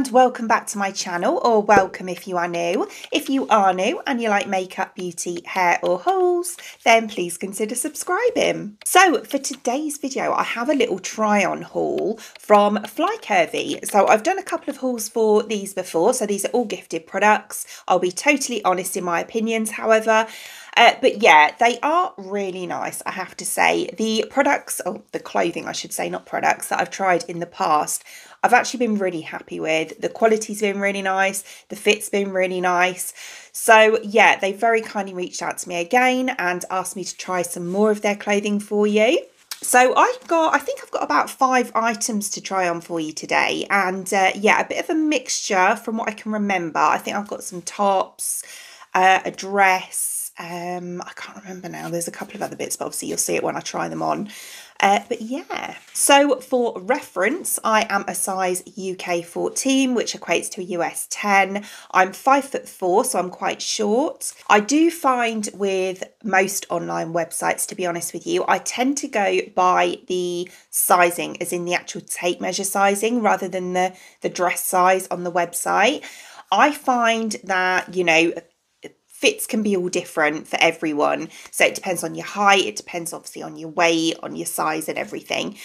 and welcome back to my channel, or welcome if you are new. If you are new and you like makeup, beauty, hair or hauls, then please consider subscribing. So for today's video I have a little try on haul from FLYCURVY. So I've done a couple of hauls for these before, so these are all gifted products. I'll be totally honest in my opinions however. But yeah, they are really nice, I have to say. The products, or the clothing I should say, not products, that I've tried in the past, I've actually been really happy with. The quality's been really nice, the fit's been really nice. So yeah, they very kindly reached out to me again and asked me to try some more of their clothing for you. So I think I've got about 5 items to try on for you today. And yeah, a bit of a mixture from what I can remember. I think I've got some tops, a dress, I can't remember now, there's a couple of other bits, but obviously you'll see it when I try them on. But yeah, so for reference, I am a size UK 14, which equates to a US 10. I'm 5'4", so I'm quite short. I do find with most online websites, to be honest with you, I tend to go by the sizing, as in the actual tape measure sizing, rather than the dress size on the website. I find that, you know, fits can be all different for everyone. So it depends on your height, it depends obviously on your weight, on your size and everything.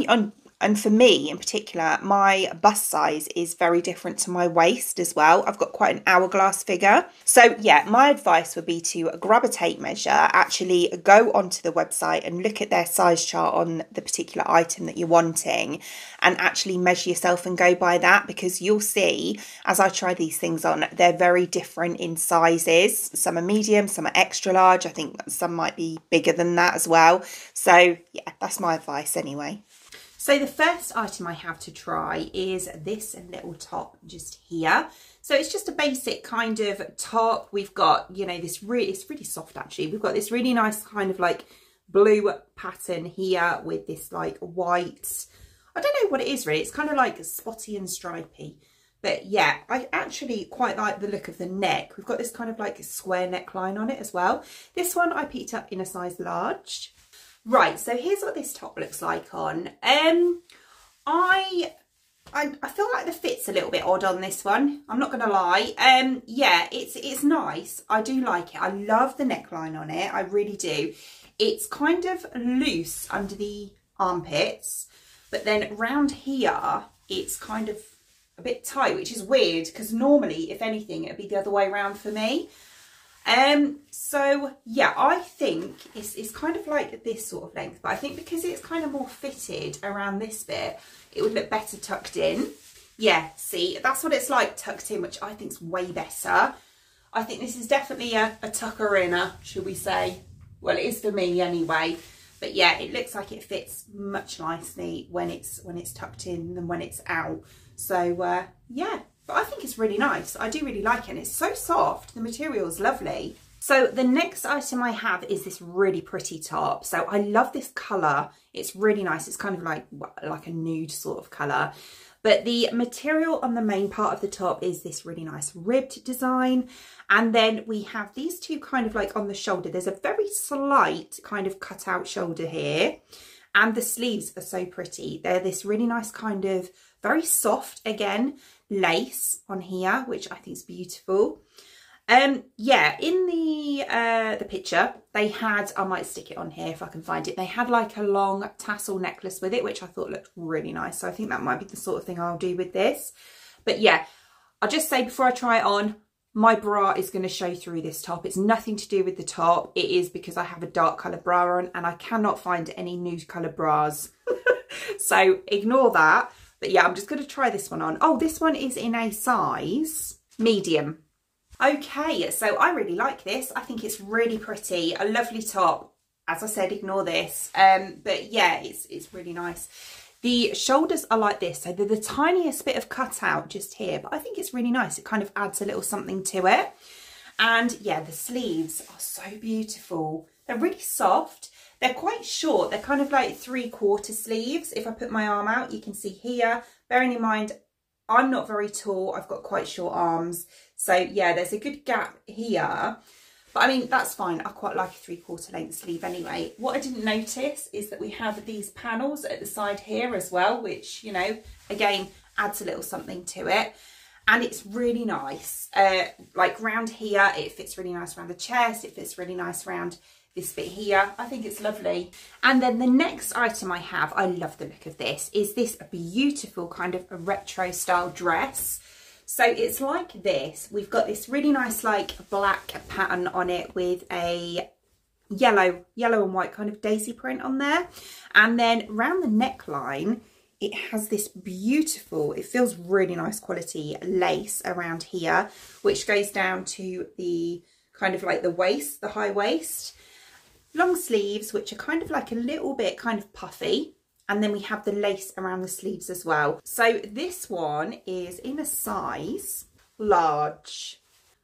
And for me in particular, my bust size is very different to my waist as well. I've got quite an hourglass figure. So yeah, my advice would be to grab a tape measure, actually go onto the website and look at their size chart on the particular item that you're wanting and actually measure yourself and go by that, because you'll see as I try these things on, they're very different in sizes. Some are medium, some are extra large. I think some might be bigger than that as well. So yeah, that's my advice anyway. So the first item I have to try is this little top just here. So it's just a basic kind of top. We've got, you know, it's really soft actually. We've got this really nice kind of like blue pattern here with this like white, I don't know what it is really. It's kind of like spotty and stripy. But yeah, I actually quite like the look of the neck. We've got this kind of like square neckline on it as well. This one I picked up in a size large. Right, so here's what this top looks like on. I feel like the fit's a little bit odd on this one. I'm not gonna lie. Yeah, it's nice. I do like it. I love the neckline on it. I really do. It's kind of loose under the armpits, but then round here it's kind of a bit tight, which is weird because normally, if anything, it'd be the other way around for me. So yeah, I think it's kind of like this sort of length, but I think because it's kind of more fitted around this bit, it would look better tucked in. Yeah, see, that's what it's like tucked in, which I think is way better. I think this is definitely a tucker-inner, should we say. Well, it is for me anyway. But yeah, it looks like it fits much nicely when it's tucked in than when it's out. So yeah. But I think it's really nice. I do really like it. And it's so soft. The material is lovely. So the next item I have is this really pretty top. So I love this colour. It's really nice. It's kind of like a nude sort of colour. But the material on the main part of the top is this really nice ribbed design. And then we have these two kind of like on the shoulder. There's a very slight kind of cut out shoulder here. And the sleeves are so pretty. They're this really nice kind of very soft, again, lace on here, which I think is beautiful. Yeah, in the picture they had, I might stick it on here if I can find it, they had like a long tassel necklace with it, which I thought looked really nice. So I think that might be the sort of thing I'll do with this. But yeah, I'll just say before I try it on, my bra is going to show through this top. It's nothing to do with the top. It is because I have a dark colour bra on and I cannot find any nude coloured bras. So ignore that. But yeah, I'm just going to try this one on. Oh, this one is in a size medium. Okay, so I really like this. I think it's really pretty. A lovely top. As I said, ignore this. But yeah, it's really nice. The shoulders are like this. So they're the tiniest bit of cutout just here. But I think it's really nice. It kind of adds a little something to it. And yeah, the sleeves are so beautiful. They're really soft. They're quite short. They're kind of like 3/4 sleeves. If I put my arm out, you can see here. Bearing in mind, I'm not very tall. I've got quite short arms. So yeah, there's a good gap here. But I mean, that's fine. I quite like a 3/4 length sleeve anyway. What I didn't notice is that we have these panels at the side here as well, which, you know, again, adds a little something to it. and it's really nice. Like round here, it fits really nice around the chest, it fits really nice around this bit here. I think it's lovely. And then the next item I have, I love the look of this, is this beautiful kind of a retro style dress. So it's like this. We've got this really nice like black pattern on it with a yellow and white kind of daisy print on there. And then around the neckline, it has this beautiful, it feels really nice quality lace around here, which goes down to the kind of like the waist, the high waist. Long sleeves, which are kind of like a little bit kind of puffy. And then we have the lace around the sleeves as well. So this one is in a size large.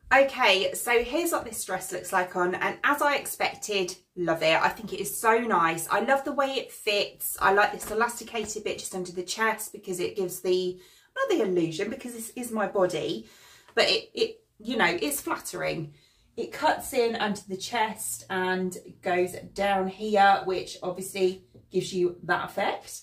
Okay, so here's what this dress looks like on. And as I expected, love it. I think it is so nice. I love the way it fits. I like this elasticated bit just under the chest because it gives the, not the illusion, because this is my body, but it you know, it's flattering. It cuts in under the chest and goes down here, which obviously gives you that effect.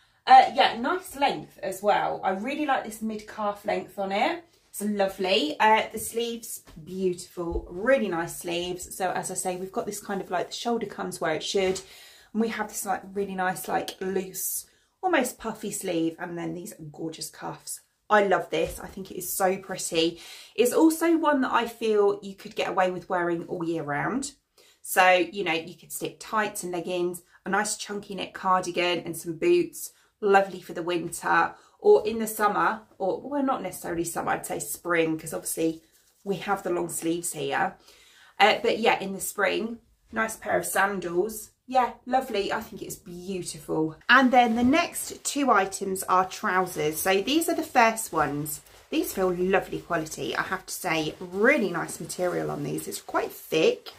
Yeah, nice length as well. I really like this mid-calf length on it. It's lovely. The sleeves, beautiful, really nice sleeves. So as I say, we've got this kind of like the shoulder comes where it should. And we have this like really nice, like loose, almost puffy sleeve. And then these gorgeous cuffs. I love this. I think it is so pretty. It's also one that I feel you could get away with wearing all year round. So, you know, you could stick tights and leggings, a nice chunky knit cardigan and some boots. Lovely for the winter or in the summer, or well, not necessarily summer, I'd say spring, because obviously we have the long sleeves here. But yeah, in the spring, nice pair of sandals. Yeah, lovely. I think it's beautiful. And then the next two items are trousers. So these are the first ones. These feel lovely quality, I have to say. Really nice material on these. It's quite thick.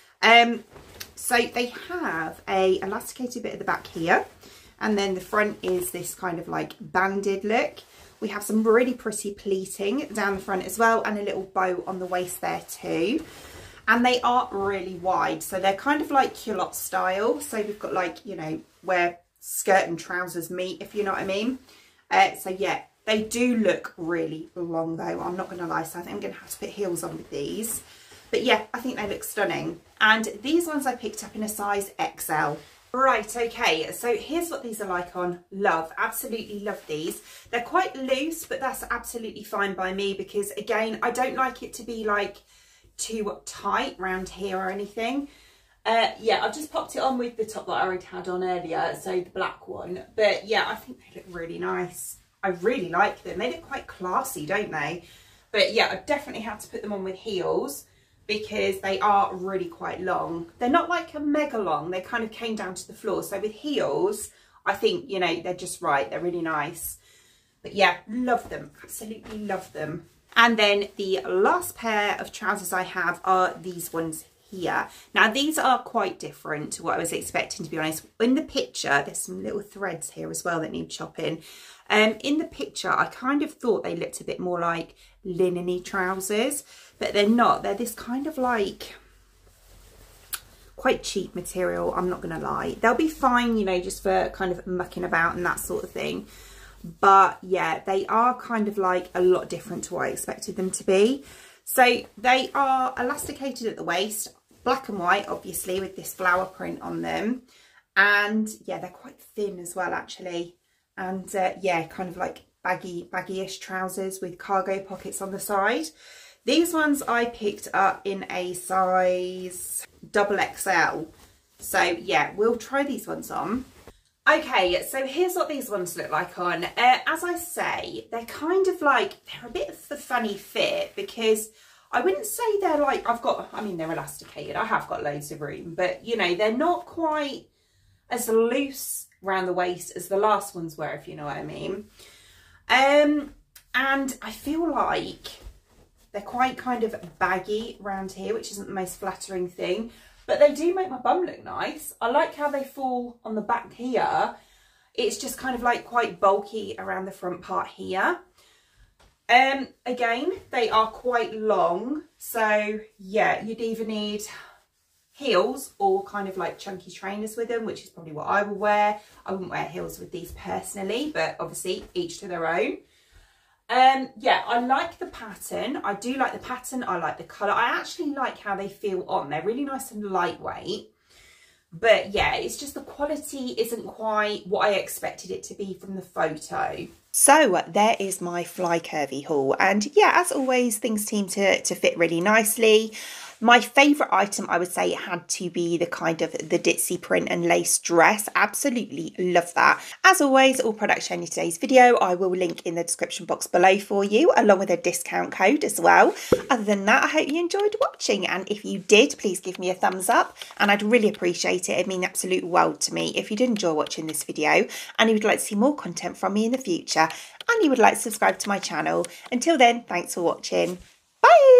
So they have a elasticated bit at the back here. And then the front is this kind of like banded look. We have some really pretty pleating down the front as well, and a little bow on the waist there too. And they are really wide, so they're kind of like culotte style. So we've got like, you know, where skirt and trousers meet, if you know what I mean. So yeah, they do look really long though, I'm not going to lie. So I think I'm going to have to put heels on with these. But yeah, I think they look stunning. And these ones I picked up in a size XL. Right, okay, so here's what these are like on. Love, absolutely love these. They're quite loose, but that's absolutely fine by me because, again, I don't like it to be like too tight round here or anything. Yeah, I've just popped it on with the top that I already had on earlier, so the black one. But yeah, I think they look really nice. I really like them. They look quite classy, don't they? But yeah, I definitely had to put them on with heels because they are really quite long. They're not like a mega long, they kind of came down to the floor. So with heels, I think, you know, they're just right. They're really nice. But yeah, love them, absolutely love them. And then the last pair of trousers I have are these ones here. Now these are quite different to what I was expecting, to be honest. In the picture, there's some little threads here as well that need chopping. In the picture, I kind of thought they looked a bit more like linen-y trousers, but they're not. They're this kind of like quite cheap material, I'm not gonna lie. They'll be fine, you know, just for kind of mucking about and that sort of thing. But yeah, they are kind of like a lot different to what I expected them to be. So they are elasticated at the waist, black and white, obviously, with this flower print on them. And yeah, they're quite thin as well, actually. And yeah, kind of like baggy-ish trousers with cargo pockets on the side. These ones I picked up in a size XXL. So yeah, we'll try these ones on. Okay, so here's what these ones look like on. As I say, they're kind of like, they're a bit of a funny fit because I wouldn't say they're like, I mean, they're elasticated. I have got loads of room, but you know, they're not quite as loose around the waist as the last ones were, if you know what I mean. And I feel like they're quite kind of baggy around here, which isn't the most flattering thing, but they do make my bum look nice. I like how they fall on the back here. It's just kind of like quite bulky around the front part here. Again, they are quite long. So yeah, you'd either need heels or kind of like chunky trainers with them, which is probably what I will wear. I wouldn't wear heels with these personally, but obviously each to their own. Yeah, I like the pattern. I do like the pattern. I like the colour. I actually like how they feel on. They're really nice and lightweight. But yeah, it's just the quality isn't quite what I expected it to be from the photo. So there is my Fly Curvy haul. And yeah, as always, things seem to fit really nicely. My favourite item, I would say, had to be the kind of the ditzy print and lace dress. Absolutely love that. As always, all products shown in today's video, I will link in the description box below for you, along with a discount code as well. Other than that, I hope you enjoyed watching. And if you did, please give me a thumbs up. And I'd really appreciate it. It'd mean the absolute world to me if you did enjoy watching this video and you would like to see more content from me in the future and you would like to subscribe to my channel. Until then, thanks for watching. Bye!